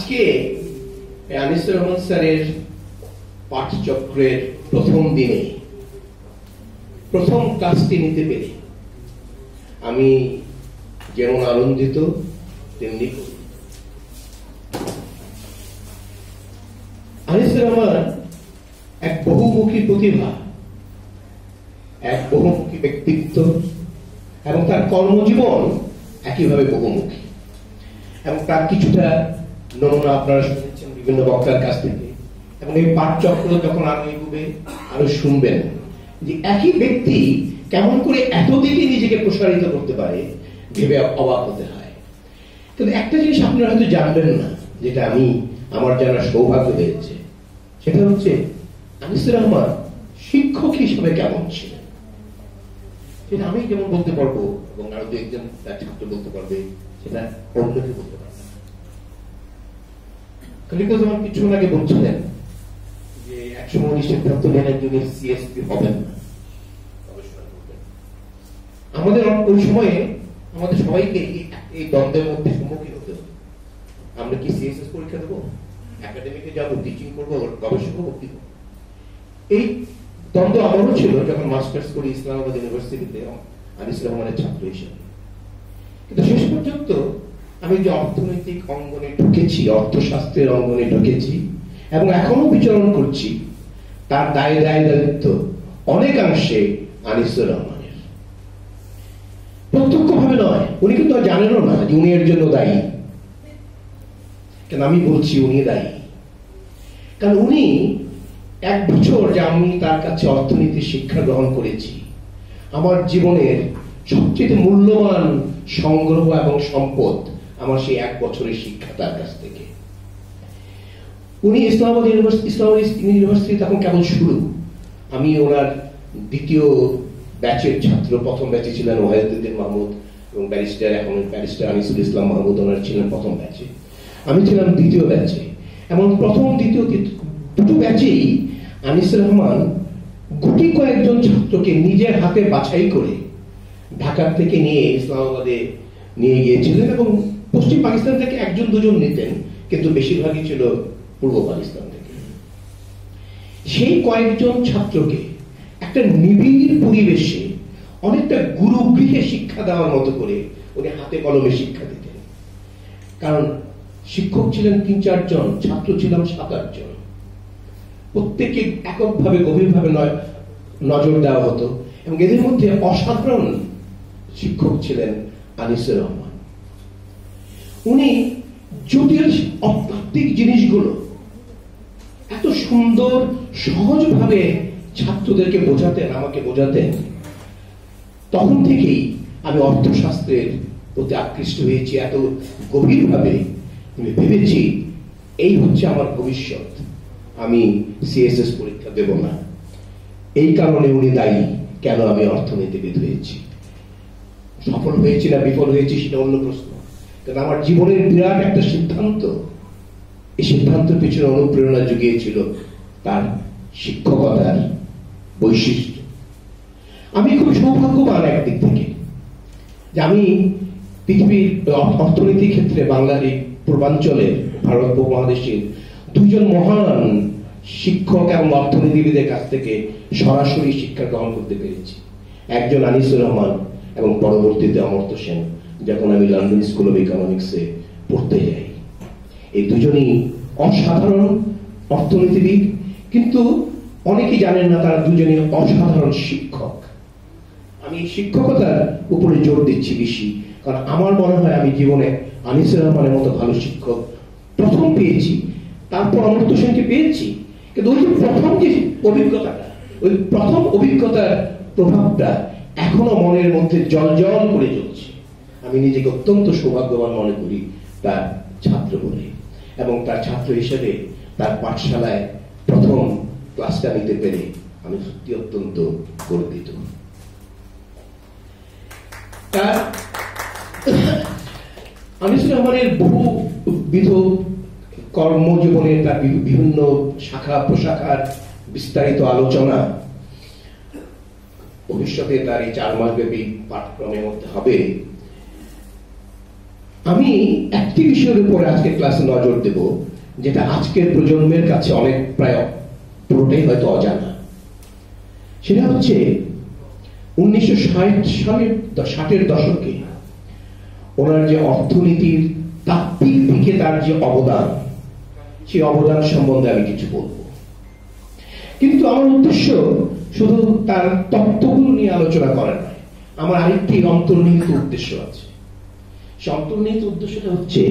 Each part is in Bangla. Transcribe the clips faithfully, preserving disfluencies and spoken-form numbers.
আজকে আনিসুর রহমান স্যারের পাঠচক্রের প্রথম দিনে প্রথম ক্লাসটি নিতে পেরে আমি যেমন আনন্দিত তেমনি করি। আনিসুর রহমান এক বহুমুখী প্রতিভা, এক বহুমুখী ব্যক্তিত্ব এবং তার কর্মজীবন একইভাবে বহুমুখী এবং তার কিছুটা নমুনা আপনারা শুনেছেন বিভিন্ন বক্তার কাছ থেকে এবং এই পাঠচক্র যখন আরো এগোবে আরো শুনবেন যে একই ব্যক্তি কেমন করে এতদিকে নিজেকে প্রসারিত করতে পারে ভেবে অবাক হতে হয়। কিন্তু একটা জিনিস আপনারা হয়তো জানবেন না, যেটা আমি আমার জানার সৌভাগ্য হয়েছে, সেটা হচ্ছে আনিসুর রহমান শিক্ষক হিসেবে কেমন ছিলেন সেটা আমি যেমন বলতে পারবো এবং আরো দু একজন তার ছাত্র বলতে পারবে, সেটা অন্যকে বলতে পারবে। খলিফুজ্জামান কিছুক্ষণ আগে বলছিলেন যে একসময় উনি সিদ্ধান্ত নেন একজন সিএসপি হবেন না, গবেষণা করবেন। আমাদের ওই সময়ে আমাদের সবাইকে এই দ্বন্দ্বের মধ্যে সম্মুখীন হতে হবে। আমরা কি সিএসএস পরীক্ষা দেবো, একাডেমিকে যাবো, টিচিং করবো, গবেষণা করবো? এই দ্বন্দ্ব আমারও ছিল যখন মাস্টার্স করি ইসলামাবাদ ইউনিভার্সিটিতে আনিসুর রহমানের ছাত্র হিসেবে। কিন্তু শেষ পর্যন্ত আমি যে অর্থনৈতিক অঙ্গনে ঢুকেছি, অর্থশাস্ত্রের অঙ্গনে ঢুকেছি এবং এখনো বিচরণ করছি, তার দায় দায় দায়িত্ব অনেকাংশে আনিসুর রহমানের। প্রত্যক্ষ ভাবে নয়, উনি কিন্তু জানেনও না যে উনি এর জন্য দায়ী, কেন আমি বলছি উনি দায়ী। কারণ উনি এক বছর যে আমি তার কাছে অর্থনীতির শিক্ষা গ্রহণ করেছি, আমার জীবনের সবচেয়ে মূল্যবান সংগ্রহ এবং সম্পদ আমার সেই এক বছরের শিক্ষা তার কাছ থেকে। উনি ইসলামাবাদ ইউনিভার্সিটি ইসলামাবাদ ইউনিভার্সিটি তখন কেমন শুরু, আমি ওনার দ্বিতীয় ব্যাচের ছাত্র। প্রথম ব্যাচে ছিলেন ওয়াহিদুদ্দিন মাহমুদ এবং ব্যারিস্টার, এখন ব্যারিস্টার আনিসুল ইসলাম মাহমুদ, ওনারা ছিলেন প্রথম ব্যাচে, আমি ছিলাম দ্বিতীয় ব্যাচে। এমন প্রথম দ্বিতীয় দুটো ব্যাচেই আনিসুর রহমান গুটি কয়েকজন ছাত্রকে নিজের হাতে বাছাই করে ঢাকা থেকে নিয়ে ইসলামাবাদে নিয়ে গিয়েছিলেন এবং পশ্চিম পাকিস্তান থেকে একজন দুজন নিতেন, কিন্তু বেশিরভাগই ছিল পূর্ব পাকিস্তান থেকে। সেই কয়েকজন ছাত্রকে একটা নিবিড় পরিবেশে অনেকটা গুরু গৃহে শিক্ষা দেওয়ার মতো করে উনি হাতে কলমে শিক্ষা দিতেন। কারণ শিক্ষক ছিলেন তিন চারজন, ছাত্র ছিলাম সাত আট জন। প্রত্যেকে এককভাবে গভীরভাবে নজর দেওয়া হতো এবং এদের মধ্যে অসাধারণ শিক্ষক ছিলেন আনিসুর রহমান। উনি জটিল অপ্রাপ্তিক জিনিসগুলো এত সুন্দর সহজভাবে ছাত্রদেরকে বোঝাতেন, আমাকে বোঝাতেন। তখন থেকেই আমি অর্থশাস্ত্রের প্রতি আকৃষ্ট হয়েছি এত গভীরভাবে। আমি ভেবেছি এই হচ্ছে আমার ভবিষ্যৎ, আমি সিএসএস পরীক্ষা দেব না। এই কারণে উনি দায়ী কেন আমি অর্থনীতিবিদ হয়েছি। সফল হয়েছি না বিফল হয়েছি সেটা অন্য প্রশ্ন, কারণ আমার জীবনের বিরাট একটা সিদ্ধান্ত, এই সিদ্ধান্তের পিছনে অনুপ্রেরণা জুগিয়েছিল তার শিক্ষকতার বৈশিষ্ট্য। আমি খুব সৌভাগ্যবান একদিক থেকে যে আমি পৃথিবীর অর্থনীতির ক্ষেত্রে বাংলার এই পূর্বাঞ্চলের ভারত উপমহাদেশের দুইজন মহান শিক্ষক এবং অর্থনীতিবিদের কাছ থেকে সরাসরি শিক্ষা গ্রহণ করতে পেরেছি। একজন আনিসুর রহমান এবং পরবর্তীতে অমর্ত্য সেন, যখন আমি লন্ডন স্কুল অফ ইকোনমিক্সে পড়তে যাই। এই দুজনই অসাধারণ অর্থনীতিবিদ, কিন্তু অনেকেই জানেন না তারা দুজনই অসাধারণ শিক্ষক। আমি শিক্ষকতার উপরে জোর দিচ্ছি বেশি, কারণ আমার মনে হয় আমি জীবনে আনিসুর রহমানের মতো ভালো শিক্ষক প্রথম পেয়েছি, তারপর অমর্ত্য সেনকে পেয়েছি। কিন্তু ওই যে প্রথম যে অভিজ্ঞতাটা, ওই প্রথম অভিজ্ঞতার প্রভাবটা এখনো মনের মধ্যে জল জল করে চলছে। আমি নিজেকে অত্যন্ত সৌভাগ্যবান মনে করি তার ছাত্র বলে, এবং তার ছাত্র হিসেবে তার পাঠশালায় প্রথম ক্লাসটা নিতে পেরে আমি সত্যি অত্যন্ত গর্বিত। তার আনিসুর রহমানের বহুবিধ কর্মজীবনে তার বিভিন্ন শাখা প্রশাখার বিস্তারিত আলোচনা ভবিষ্যতে তার এই চার মাস ব্যাপী পাঠক্রমের মধ্যে হবে। আমি একটি বিষয়ের উপরে আজকে ক্লাসে নজর দেব, যেটা আজকের প্রজন্মের কাছে অনেক প্রায় পুরোটাই হয়তো অজানা। সেটা হচ্ছে উনিশশো ষাট সালের ষাটের দশকে ওনার যে অর্থনীতির তাত্ত্বিক দিকে তার যে অবদান, সেই অবদান সম্বন্ধে আমি কিছু বলব। কিন্তু আমার উদ্দেশ্য শুধু তার তত্ত্বগুলো নিয়ে আলোচনা করা নয়, আমার আরেকটি অন্তর্নিহিত উদ্দেশ্য আছে। সে অন্তর্নিহিত উদ্দেশ্যটা হচ্ছে,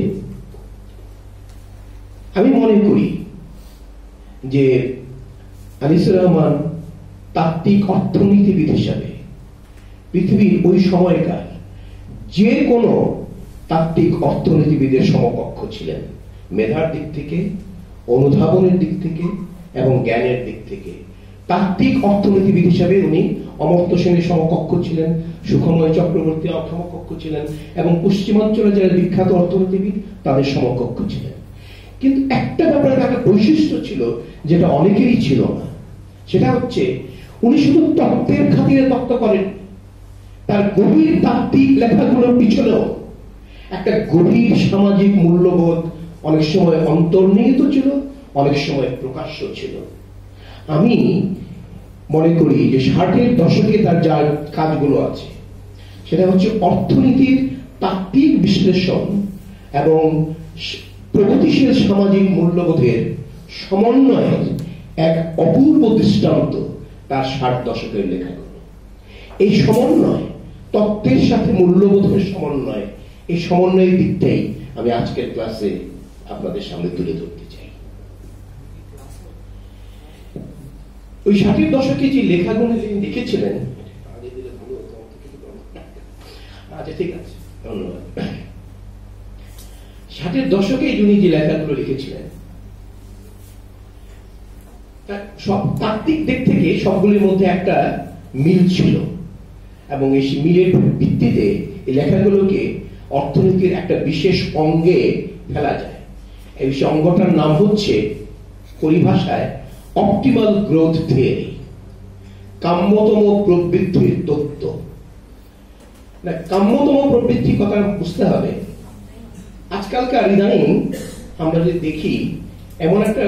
আমি মনে করি যে আনিসুর রহমান তাত্ত্বিক অর্থনীতিবিদ হিসাবে পৃথিবীর ওই সময়কার যে কোনো তাত্ত্বিক অর্থনীতিবিদের সমকক্ষ ছিলেন, মেধার দিক থেকে, অনুধাবনের দিক থেকে এবং জ্ঞানের দিক থেকে। তাত্ত্বিক অর্থনীতিবিদ হিসাবে উনি অমর্ত্য সেনের সমকক্ষ ছিলেন, সুখময় চক্রবর্তী সমকক্ষ ছিলেন এবং পশ্চিমাঞ্চলে যারা বিখ্যাত অর্থনীতিবিদ তাদের সমকক্ষ ছিলেন। কিন্তু একটা ব্যাপারে তার বৈশিষ্ট্য ছিল যেটা অনেকেরই ছিল না, সেটা হচ্ছে উনি শুধু তত্ত্বের খাতিরে তত্ত্ব করেন, তার গভীর তাত্ত্বিক লেখাগুলোর পিছনেও একটা গভীর সামাজিক মূল্যবোধ অনেক সময় অন্তর্নিহিত ছিল, অনেক সময় প্রকাশ্য ছিল। আমি মনে করি যে ষাটের দশকে তার যা কাজগুলো আছে সেটা হচ্ছে অর্থনীতির তাত্ত্বিক বিশ্লেষণ এবং প্রগতিশীল সামাজিক মূল্যবোধের সমন্বয়ের এক অপূর্ব দৃষ্টান্ত তার ষাট দশকের লেখাগুলো। এই সমন্বয়, তত্ত্বের সাথে মূল্যবোধের সমন্বয়, এই সমন্বয়ের দিকটাই আমি আজকের ক্লাসে আপনাদের সামনে তুলে ধরতে চাই। ওই ষাটের দশকে যে লেখাগুলো তিনি লিখেছিলেন, আচ্ছা ঠিক আছে, ধন্যবাদ। ষাটের দশকে যিনি যে লেখাগুলো লিখেছিলেন সব তাত্ত্বিক দিক থেকে সবগুলির মধ্যে একটা মিল ছিল এবং এই মিলের ভিত্তিতে এই লেখাগুলোকে অর্থনীতির একটা বিশেষ অঙ্গে ফেলা যায়। এই বিশেষ অঙ্গটার নাম হচ্ছে পরিভাষায় অপটিমাল গ্রোথ থিওরি, কাম্যতম প্রবৃদ্ধির তত্ত্ব। না, কাম্যতম প্রবৃদ্ধি কথা বুঝতে হবে। আজকালকার ইদানিং আমরা যদি দেখি এমন একটা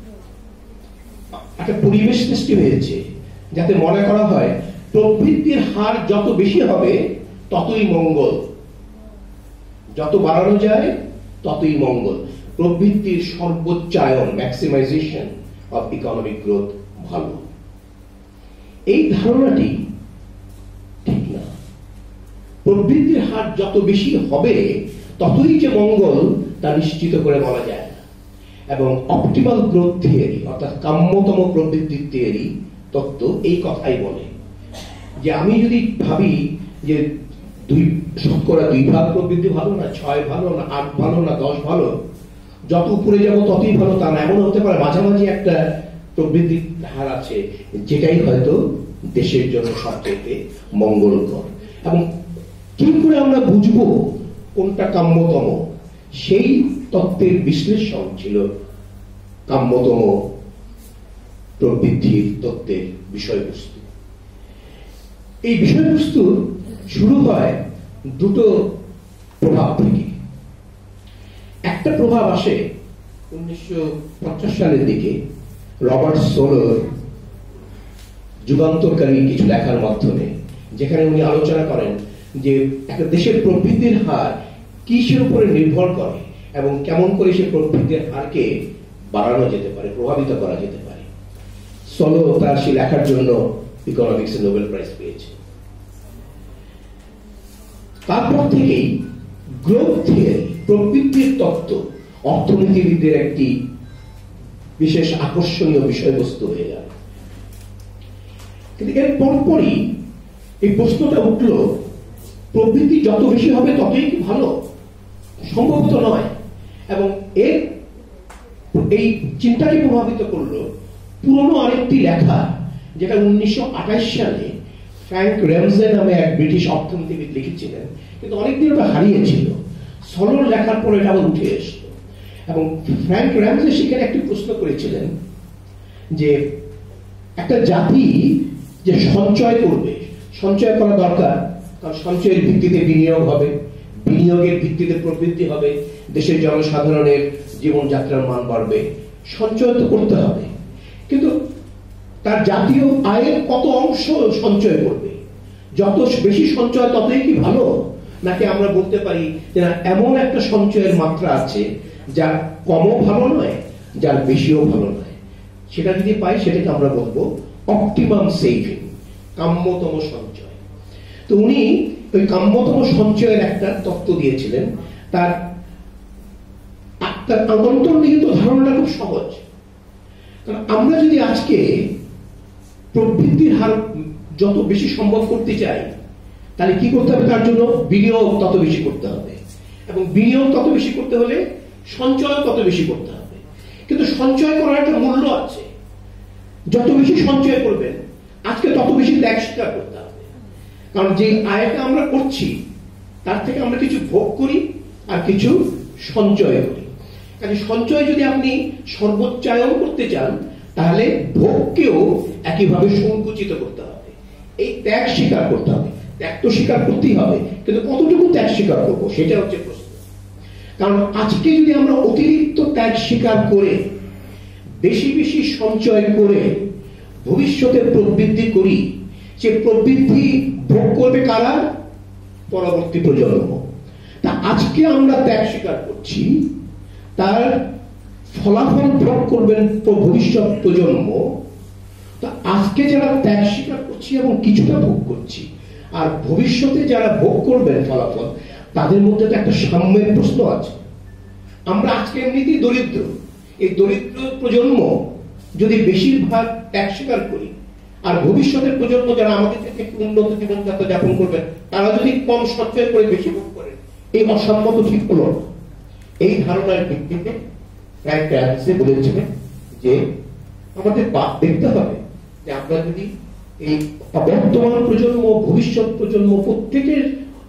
একটা পরিবেশ সৃষ্টি হয়েছে যাতে মনে করা হয় প্রবৃদ্ধির হার যত বেশি হবে ততই মঙ্গল, যত বাড়ানো যায় ততই মঙ্গল। প্রবৃদ্ধির সর্বোচ্চায়ন, ম্যাক্সিমাইজেশন অফ ইকোনমিক গ্রোথ ভালো। এই ধারণাটি ঠিক না। প্রবৃদ্ধির হার যত বেশি হবে ততই যে মঙ্গল তা নিশ্চিত করে বলা যায় না। এবং অপটিমাল গ্রোথ থিওরি অর্থাৎ কাম্যতম প্রবৃদ্ধির থিওরি তত্ত্ব এই কথাই বলে যে আমি যদি ভাবি যে দুই শতকরা দুই ভাগ প্রবৃদ্ধি ভালো না, ছয় ভালো না, আট ভালো না, দশ ভালো, যত উপরে যাব ততই ভালো, তা না। এমন হতে পারে মাঝামাঝি একটা প্রবৃদ্ধির হার আছে যেটাই হয়তো দেশের জন্য সবচেয়ে মঙ্গলকর। এবং কি করে আমরা বুঝবো কোনটা কাম্যতম, সেই তত্ত্বের বিশ্লেষণ ছিল কাম্যতম প্রবৃদ্ধির তত্ত্বের বিষয়বস্তু। এই বিষয়বস্তু শুরু হয় দুটো প্রভাব থেকে। একটা প্রভাব আসে উনিশশো পঞ্চাশ সালের দিকে রবার্ট সোলোর যুগান্তরকারী কিছু লেখার মাধ্যমে, যেখানে উনি আলোচনা করেন যে একটা দেশের প্রবৃদ্ধির হার কিসের উপরে নির্ভর করে এবং কেমন করে সে প্রবৃদ্ধির হারকে বাড়ানো যেতে পারে, প্রভাবিত করা যেতে পারে। সোলো তার সেই লেখার জন্য ইকোনমিক্সে নোবেল প্রাইজ পেয়েছে। তারপর থেকেই গ্রোথ থিওরি, প্রবৃদ্ধির তত্ত্ব অর্থনীতিবিদদের একটি বিশেষ আকর্ষণীয় বিষয়বস্তু হয়ে গেল। কিন্তু এর পরপরই এই প্রশ্নটা উঠল, প্রবৃদ্ধি যত বেশি হবে ততই কি ভালো? সম্ভবত নয়। এবং এর এই চিন্তাটি প্রভাবিত করলো পুরনো আরেকটি লেখা, যেটা উনিশশো আঠাশ সালে ফ্র্যাঙ্ক র্যামজে নামে এক ব্রিটিশ অর্থনীতিবিদ লিখেছিলেন, কিন্তু অনেকদিন ওটা হারিয়েছিল। সলোর লেখার পরে এটা আবার উঠে এসল। এবং ফ্র্যাঙ্ক র্যামজে সেখানে একটি প্রশ্ন করেছিলেন যে একটা জাতি যে সঞ্চয় করবে, সঞ্চয় করা দরকার, কারণ সঞ্চয়ের ভিত্তিতে বিনিয়োগ হবে, বিনিয়োগের ভিত্তিতে প্রবৃদ্ধি হবে, দেশের জনসাধারণের জীবনযাত্রার মান বাড়বে, সঞ্চয় তো করতে হবে। কিন্তু তার জাতীয় আয়ের কত অংশ সঞ্চয় করবে? যত বেশি সঞ্চয় ততই কি ভালো? নাকি আমরা বলতে পারি যে না, এমন একটা সঞ্চয়ের মাত্রা আছে যা কমও ভালো নয়, যার বেশিও ভালো নয়, সেটা যদি পাই সেটাকে আমরা বলবো অপটিমাম সেভিং, কাম্যতম সঞ্চয়। তো উনি ওই কাম্যতম সঞ্চয়ের একটা তত্ত্ব দিয়েছিলেন। তার তার অন্তর্নিহিত ধারণাটা খুব সহজ। কারণ আমরা যদি আজকে প্রবৃদ্ধির হার যত বেশি সম্ভব করতে চাই, তাহলে কি করতে হবে? তার জন্য বিনিয়োগ তত বেশি করতে হবে, এবং বিনিয়োগ তত বেশি করতে হলে সঞ্চয় তত বেশি করতে হবে। কিন্তু সঞ্চয় করার একটা মূল্য আছে। যত বেশি সঞ্চয় করবেন আজকে তত বেশি ত্যাগ স্বীকার করতে হবে। কারণ যে আয়টা আমরা করছি তার থেকে আমরা কিছু ভোগ করি আর কিছু সঞ্চয় করি। কাজে সঞ্চয় যদি আপনি সর্বোচ্চায়ন করতে চান, তাহলে ভোগকেও একইভাবে সংকুচিত করতে হবে। এই ত্যাগ স্বীকার করতে হবে। ত্যাগ তো স্বীকার করতেই হবে, কিন্তু কতটুকু ত্যাগ স্বীকার করবো সেটা হচ্ছে প্রশ্ন। কারণ আজকে যদি আমরা অতিরিক্ত ত্যাগ স্বীকার করে বেশি বেশি সঞ্চয় করে ভবিষ্যতে প্রবৃদ্ধি করি, সে প্রবৃদ্ধি ভোগ করবে কারা? পরবর্তী প্রজন্ম। তা আজকে আমরা ত্যাগ স্বীকার করছি, তার ফলাফল ভোগ করবেন ভবিষ্যৎ প্রজন্ম। তা আজকে যারা ত্যাগ স্বীকার করছি এবং কিছুটা ভোগ করছি, আর ভবিষ্যতে যারা ভোগ করবেন ফলাফল, তাদের মধ্যে তো একটা সাম্যের প্রশ্ন আছে। আমরা আজকে এমনিতেই দরিদ্র, এই দরিদ্র প্রজন্ম যদি বেশিরভাগ ত্যাগ স্বীকার করি, আর ভবিষ্যতের প্রজন্ম যারা আমাদের থেকে উন্নত জীবনযাত্রা যাপন করবেন, তারা যদি কম সঞ্চয় করে বেশি ভোগ করেন, এই অসম্মত ঠিক হলো না। এই ধারণার ভিত্তিতে বলেছিলেন যে আমাদের দেখতে হবে যে আমরা যদি এই বর্তমান প্রজন্ম, ভবিষ্যৎ প্রজন্ম প্রত্যেকের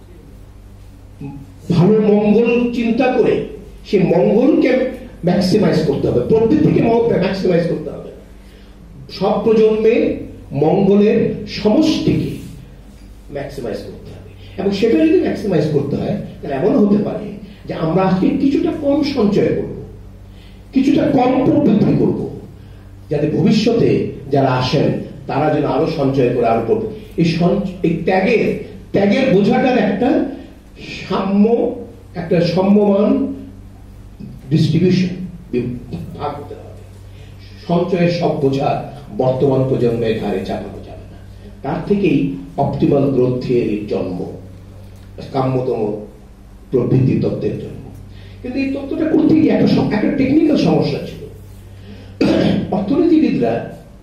ভালো মঙ্গল চিন্তা করে সে মঙ্গলকে ম্যাক্সিমাইজ করতে হবে, প্রবৃদ্ধিকে ম্যাক্সিমাইজ করতে হবে। সব প্রজন্মের মঙ্গলের সমষ্টিকে ম্যাক্সিমাইজ করতে হবে, এবং সেটা যদি ম্যাক্সিমাইজ করতে হয় তাহলে এমন হতে পারে যে আমরা আজকে কিছুটা কম সঞ্চয় করব, কিছুটা কম প্রবৃদ্ধি করব, যাতে ভবিষ্যতে যারা আসেন তারা যেন আরো সঞ্চয় করে আরো করবে। এই এই ত্যাগের ত্যাগের বোঝাটার একটা সাম্য, একটা সম্যমান ডিস্ট্রিবিউশন ভাগ হতে হবে। সঞ্চয়ের সব বোঝা বর্তমান প্রজন্মের ঘাড়ে চাপানো যাবে না। তার থেকেই অপটিমাল গ্রোথ থিওরির জন্ম, কাম্যতম প্রবৃদ্ধি তত্ত্বের জন্ম। কিন্তু এই তত্ত্বটা করতে গিয়ে একটা একটা টেকনিক্যাল সমস্যা ছিল। অর্থনীতিবিদরা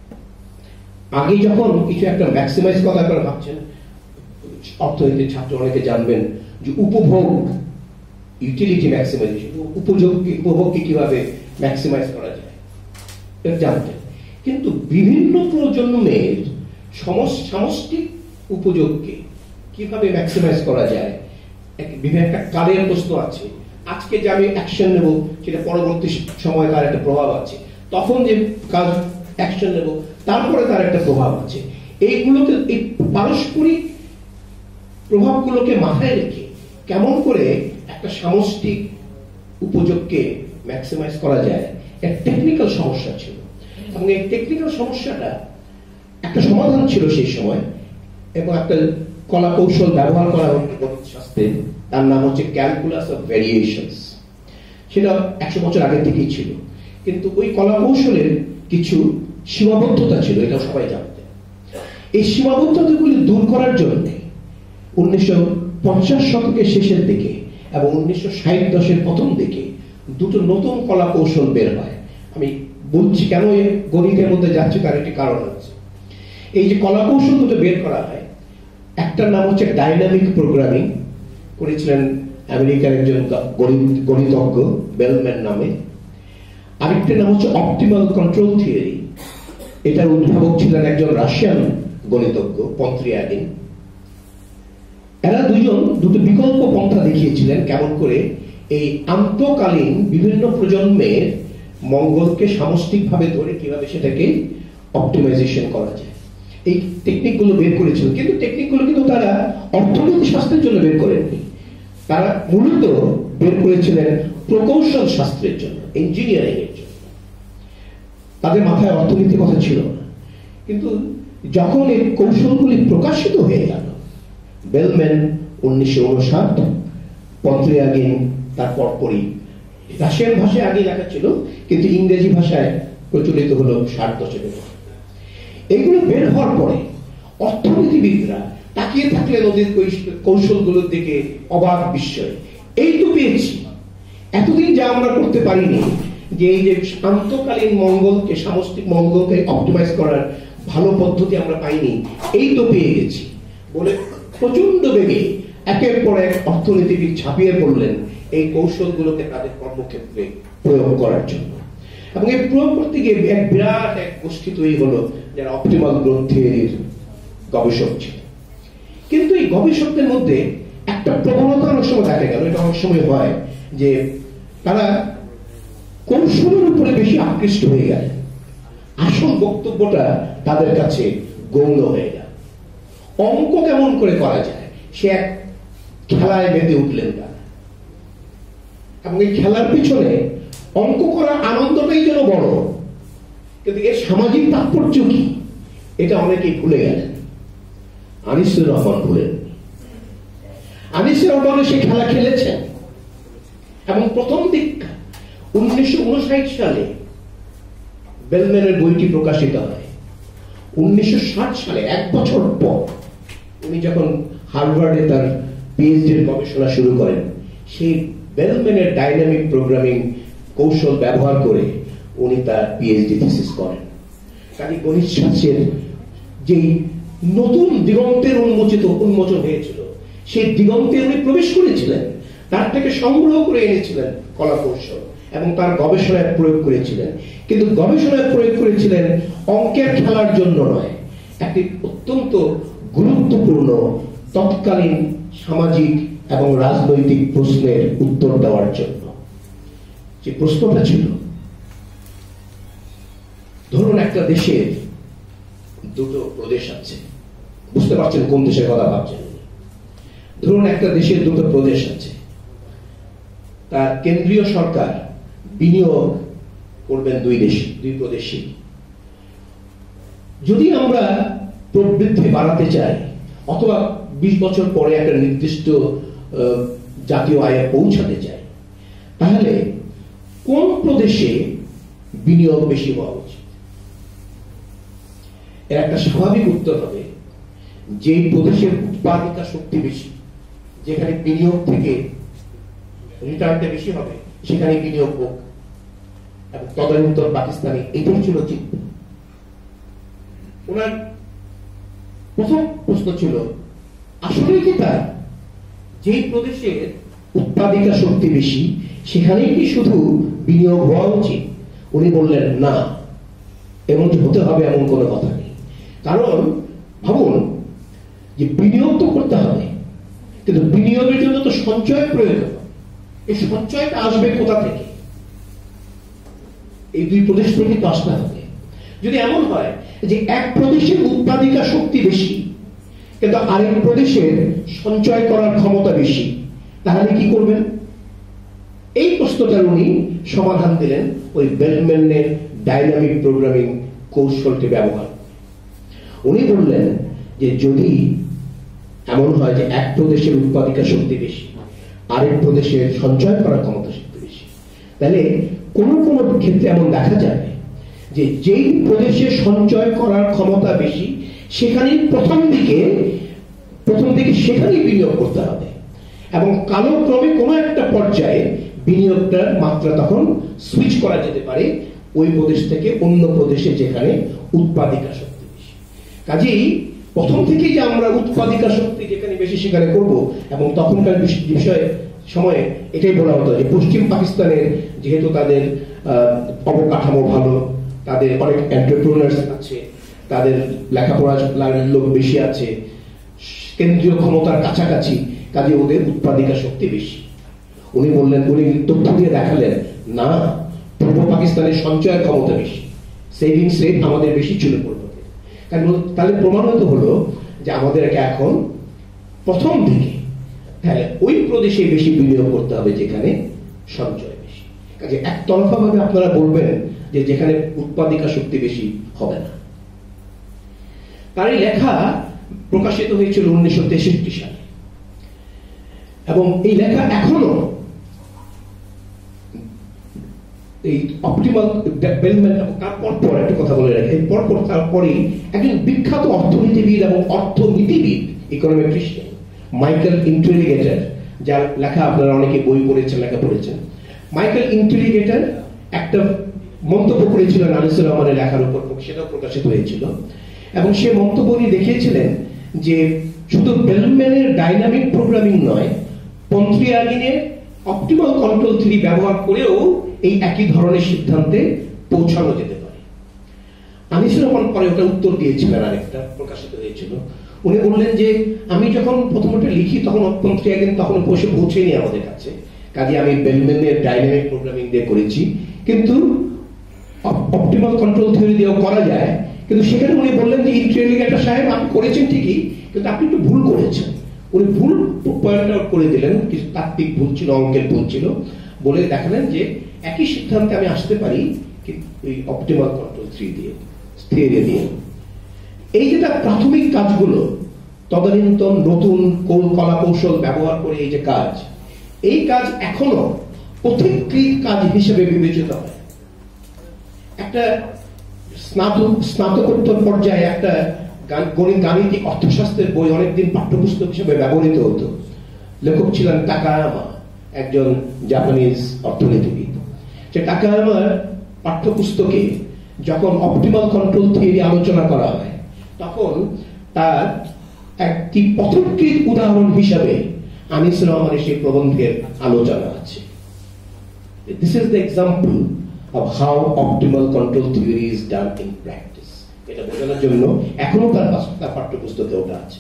আগে যখন কিছু একটা ম্যাক্সিমাইজ কথা করে ভাবছেন, অর্থনীতির ছাত্র অনেকে জানবেন যে উপভোগ, ইউটিলিটি ম্যাক্সিমাইজেশন, উপযোগ উপভোগকে কিভাবে ম্যাক্সিমাইজ করা যায় এটা জানতেন। কিন্তু বিভিন্ন প্রজন্মের সামষ্টিক উপযোগকে কিভাবে ম্যাক্সিমাইজ করা যায়, বিভিন্ন একটা কালের প্রশ্ন আছে। আজকে যে আমি অ্যাকশন নেব সেটা পরবর্তী সময় তার একটা প্রভাব আছে, তখন যে কাজ অ্যাকশন নেব তারপরে তার একটা প্রভাব আছে। এইগুলোকে, এই পারস্পরিক প্রভাবগুলোকে মাথায় রেখে কেমন করে একটা সামষ্টিক উপযোগকে ম্যাক্সিমাইজ করা যায়, এক টেকনিক্যাল সমস্যা ছিল। এবং এই টেকনিক্যাল সমস্যাটা একটা সমাধান ছিল সেই সময়, এবং একটা কলা কৌশল ব্যবহার করা হতো শাস্ত্রে, তার নাম হচ্ছে ক্যালকুলাস অফ ভ্যারিয়েশনস। সেটা একশো বছর আগের থেকেই ছিল, কিন্তু ওই কলা কৌশলের কিছু সীমাবদ্ধতা ছিল, এটা সবাই জানতেন। এই সীমাবদ্ধতাগুলি দূর করার জন্য উনিশশো পঞ্চাশ শতকের শেষের দিকে এবং উনিশশো ষাট দশের প্রথম দিকে দুটো নতুন কলা কৌশল বের হয়। আমি বলছি কেন গণিতের মধ্যে যাচ্ছে, তার একটি কারণ আছে। এই যে কলা কৌশল দুটো বের করা হয়, একটার নাম হচ্ছে ডাইনামিক প্রোগ্রামিং, করেছিলেন আমেরিকার একজন গণিতজ্ঞ বেলম্যান নামে। আরেকটার নাম হচ্ছে অপটিমাল কন্ট্রোল থিওরি, এটার উদ্ভাবক ছিলেন একজন রাশিয়ান গণিতজ্ঞ পন্ত্রিয়াগিন। এরা দুজন দুটো বিকল্প পন্থা দেখিয়েছিলেন কেমন করে এই আন্তঃকালীন বিভিন্ন প্রজন্মের মঙ্গলকে সামষ্টিকভাবে ধরে কিভাবে সেটাকে অপটিমাইজেশন করা যায়। এই টেকনিকগুলো বের করেছিল, কিন্তু টেকনিকগুলো কিন্তু তারা অর্থনীতি শাস্ত্রের জন্য বের করেননি, তারা মূলত বের করেছিলেন প্রকৌশল শাস্ত্রের জন্য, ইঞ্জিনিয়ারিং এর জন্য। তাদের মাথায় অর্থনীতির কথা ছিল না। কিন্তু যখন এই কৌশলগুলি প্রকাশিত হয়ে গেল, বেলম্যান উনিশশো উনষাট, পন্ত্রিয়াগিন তার পরপরই, রাশিয়ান ভাষায় আগে লেখা ছিল কিন্তু ইংরেজি ভাষায় প্রচলিত হলো ষাট দশকের। এগুলো বের হওয়ার পরে অর্থনীতিবিদরা তাকিয়ে থাকলেন ওদের কৌশলগুলোর দিকে অবাক বিস্ময়ে। এই তো পেয়েছি, এতদিন যা আমরা করতে পারিনি, যে এই যে আন্তকালীন মঙ্গলকে, সামষ্টিক মঙ্গলকে অপটিমাইজ করার ভালো পদ্ধতি আমরা পাইনি, এই তো পেয়ে গেছি বলে প্রচন্ড বেগে একের পর এক অর্থনীতিবিদ ঝাঁপিয়ে পড়লেন এই কৌশলগুলোকে তাদের কর্মক্ষেত্রে প্রয়োগ করার জন্য। এবং এই প্রয়োগ করতে গিয়ে এক বিরাট এক গোষ্ঠী তৈরি হলো যারা অপটিমাল গ্রন্থের গবেষক ছিল। কিন্তু এই গবেষকদের মধ্যে একটা প্রবণতা অনেক সময় দেখা গেল, এটা অনেক সময় হয় যে তারা কৌশলের উপরে বেশি আকৃষ্ট হয়ে গেল, আসল বক্তব্যটা তাদের কাছে গৌণ হয়ে গেল। অঙ্ক কেমন করে করা যায় সে এক খেলায় মেতে উঠলেন তারা, এবং এই খেলার পিছনে অঙ্ক করার আনন্দটাই যেন বড়, কিন্তু এর সামাজিক তাৎপর্য কি এটা অনেকেই ভুলে গেলেন। আনিসুর রহমান ভুলেন। আনিসুর রহমান সে খেলা খেলেছেন এবং প্রথম দীক্ষা উনিশশো উনষাট সালে বেলম্যানের বইটি প্রকাশিত হয়। উনিশশো ষাট সালে এক বছর পর উনি যখন হার্ভার্ডে তার পিএইচডির গবেষণা শুরু করেন, সেই বেলম্যানের ডাইনামিক প্রোগ্রামিং কৌশল ব্যবহার করে উনি তার পিএইচডি থিসিস করেন। কাজে গণিত শাস্ত্রের যে নতুন দিগন্তের উন্মোচিত উন্মোচন হয়েছিল, সেই দিগন্তে উনি প্রবেশ করেছিলেন, তার থেকে সংগ্রহ করে এনেছিলেন কলা কৌশল এবং তার গবেষণায় প্রয়োগ করেছিলেন। কিন্তু গবেষণায় প্রয়োগ করেছিলেন অঙ্কের খেলার জন্য নয়, একটি অত্যন্ত গুরুত্বপূর্ণ তৎকালীন সামাজিক এবং রাজনৈতিক প্রশ্নের উত্তর দেওয়ার জন্য। যে প্রশ্নটা ছিল, ধরুন একটা দেশের দুটো প্রদেশ আছে, বুঝতে পারছেন কোন দেশের কথা ভাবছেন। ধরুন একটা দেশের দুটো প্রদেশ আছে, তার কেন্দ্রীয় সরকার বিনিয়োগ করবেন দুই দেশে, দুই প্রদেশে। যদি আমরা প্রবৃদ্ধি বাড়াতে চাই অথবা বিশ বছর পরে একটা নির্দিষ্ট জাতীয় আয়ে পৌঁছাতে চাই, তাহলে কোন প্রদেশে বিনিয়োগ বেশি হওয়া উচিত? এর একটা স্বাভাবিক উত্তর হবে যে প্রদেশের উৎপাদিকা শক্তি বেশি, যেখানে বিনিয়োগ থেকে রিটার্নটা বেশি হবে, সেখানে বিনিয়োগ হোক। এবং তদানীন্তন পাকিস্তানে এটাই ছিল চিন্তা। ওনার প্রথম প্রশ্ন ছিল, আসলে কি তাই যেই প্রদেশের উৎপাদিকা শক্তি বেশি সেখানেই কি শুধু বিনিয়োগ হওয়া উচিত? উনি বললেন না, এমনটি হতে হবে এমন কোনো কথা নেই। কারণ ভাবুন যে বিনিয়োগ তো করতে হবে, কিন্তু বিনিয়োগের জন্য তো সঞ্চয় প্রয়োজন। এই সঞ্চয়টা আসবে কোথা থেকে? এই দুই প্রদেশ থেকে তো আসতে হবে। যদি এমন হয় যে এক প্রদেশের উৎপাদিকা শক্তি বেশি কিন্তু আরেক প্রদেশের সঞ্চয় করার ক্ষমতা বেশি, তাহলে কি করবেন? এই প্রশ্নটার উনি সমাধান দিলেন ওই বেলম্যানের ডাইনামিক প্রোগ্রামিং কৌশলটি ব্যবহার। উনি বললেন যে যদি এমন হয় যে এক প্রদেশের উৎপাদিকা শক্তি বেশি, আরেক প্রদেশের সঞ্চয় করার ক্ষমতা শক্তি বেশি, তাহলে কোন কোন ক্ষেত্রে এমন দেখা যাবে যে যেই প্রদেশে সঞ্চয় করার ক্ষমতা বেশি সেখানেই প্রথম দিকে প্রথম দিকে সেখানেই বিনিয়োগ করতে হবে, এবং কালক্রমে কোনো একটা পর্যায়ে বিনিয়োগটার মাত্রা তখন সুইচ করা যেতে পারে ওই প্রদেশ থেকে অন্য প্রদেশে যেখানে উৎপাদিকা শক্তি বেশি। কাজেই প্রথম থেকেই যে আমরা উৎপাদিকা শক্তি যেখানে বেশি সেখানে করব, এবং তখনকার বিষয়ে সময়ে এটাই বলা হতো যে পশ্চিম পাকিস্তানের যেহেতু তাদের অবকাঠামো ভালো, তাদের অনেক এন্টারপ্রেনার্স আছে, তাদের লেখাপড়ার লোক বেশি আছে, কেন্দ্রীয় ক্ষমতার কাছাকাছি, কাজে ওদের উৎপাদিকা শক্তি বেশি। উনি বললেন, উনি তথ্য দিয়ে দেখালেন না, পূর্ব পাকিস্তানের সঞ্চয়ের ক্ষমতা বেশি, সেভিংস রেট আমাদের বেশি ছিল পূর্ব। তাহলে প্রমাণিত হলো যে আমাদেরকে এখন প্রথম দিকে তাহলে ওই প্রদেশে বেশি বিনিয়োগ করতে হবে যেখানে সঞ্চয় বেশি। কাজে একতরফা ভাবে আপনারা বলবেন যে যেখানে উৎপাদিকা শক্তি বেশি হবে না। তার এই লেখা প্রকাশিত হয়েছিল উনিশশো তেষট্টি সালে, এবং এই লেখা এখনো এই অপটিমাল ডেভেলপমেন্ট পরপর একটা কথা বলে রাখে, পরপর তারপরেই একজন বিখ্যাত অর্থনীতিবিদ এবং অর্থনীতিবিদ ইকোনমিট্রিশিয়ান মাইকেল ইন্টেলিগেটর, যার লেখা আপনারা অনেকে বই পড়েছেন, লেখা পড়েছেন। মাইকেল ইন্টেলিগেটর একটা মন্তব্য করেছিলেন আনিসুর রহমানের লেখার উপর, সেটাও প্রকাশিত হয়েছিল, এবং সে মন্তব্য নিয়ে দেখিয়েছিলেন যে শুধু বেলম্যানের ডাইনামিক প্রোগ্রামিং নয়, পন্থ্রিয়াগিনের অপটিমাল কন্ট্রোল থিওরি ব্যবহার করেও এই একই ধরনের সিদ্ধান্তে পৌঁছানো যেতে পারে। আনিসুর রহমান পরে ওটা উত্তর দিয়েছিলেন, আরেকটা প্রকাশিত হয়েছিল। উনি বললেন যে আমি যখন প্রথমত লিখি তখন পন্থ্রিয়াগিন তখন বসে পৌঁছেনি আমাদের কাছে, কাজে আমি বেলম্যানের ডাইনামিক প্রোগ্রামিং দিয়ে করেছি, কিন্তু অপটিমাল কন্ট্রোল থিওরি দিয়েও করা যায়। কিন্তু সেখানে উনি বললেন যে ইন্টেলিগেটর সাহেব আপনি করেছেন ঠিকই, কিন্তু আপনি একটু ভুল করেছেন। উনি ভুল পয়েন্ট আউট করে দিলেন, কিছু তাত্ত্বিক ভুল ছিল, অঙ্কের ভুল ছিল, বলে দেখালেন যে একই সিদ্ধান্তে আমি আসতে পারি এই অপটিমাল কন্ট্রোল থিওরি দিয়ে থিওরি দিয়ে। এই যে তার প্রাথমিক কাজগুলো, তদানীন্তন নতুন কলা কৌশল ব্যবহার করে এই যে কাজ, এই কাজ এখনো পথিকৃত কাজ হিসেবে বিবেচিত হয়। একটা স্নাতক স্নাতকোত্তর পর্যায়ে একটা গণিত গাণিতিক অর্থশাস্ত্রের বই অনেকদিন পাঠ্যপুস্তক হিসেবে ব্যবহৃত হতো। লেখক ছিলেন তাকায়ামা, একজন জাপানিজ অর্থনীতিবিদ। সে তাকায়ামার পাঠ্যপুস্তকে যখন অপটিমাল কন্ট্রোল থিওরি আলোচনা করা হয়, তখন তার একটি পথকৃত উদাহরণ হিসাবে আনিসুর রহমানের সেই প্রবন্ধের আলোচনা আছে। This is the example of how optimal control theory is done in practice. এটা বোঝানোর জন্য এখনো তার তার পাঠ্যপুস্তকে ওটা আছে।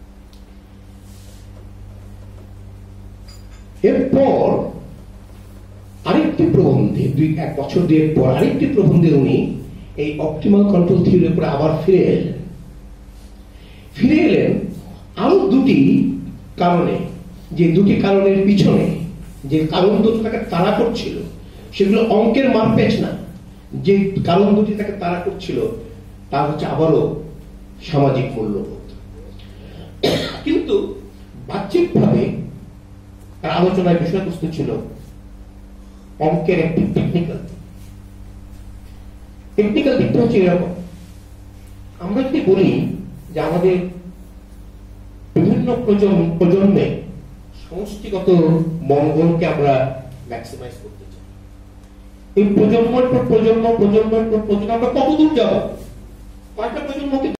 এরপর আরেকটি প্রবন্ধে দুই এক বছর দুয়েক পর আরেকটি প্রবন্ধে উনি এই অপটিমাল কন্ট্রোল থিওরির উপরে আবার ফিরে এলেন ফিরে এলেন আরো দুটি কারণে, যে দুটি কারণের পিছনে যে কারণ দুটো তাকে তাড়া করছিল সেগুলো অঙ্কের মারপ্যাচ না, যে কারণ দুটি তাকে তাড়া করছিল তা হচ্ছে আবারও সামাজিক মূল্যবোধ। কিন্তু বাহ্যিকভাবে তার আলোচনার বিষয়বস্তু ছিল অঙ্কের একটি টেকনিক্যাল টেকনিক্যাল দিকটা হচ্ছে এরকম। আমরা যদি বলি যে আমাদের বিভিন্ন প্রজন্মে সমষ্টিগত মঙ্গলকে আমরা ম্যাক্সিমাইজ করতে চাই, এই প্রজন্মের পর প্রজন্ম প্রজন্মের পর প্রজন্ম আমরা কতদূর যাবো, কয়টা প্রজন্মকে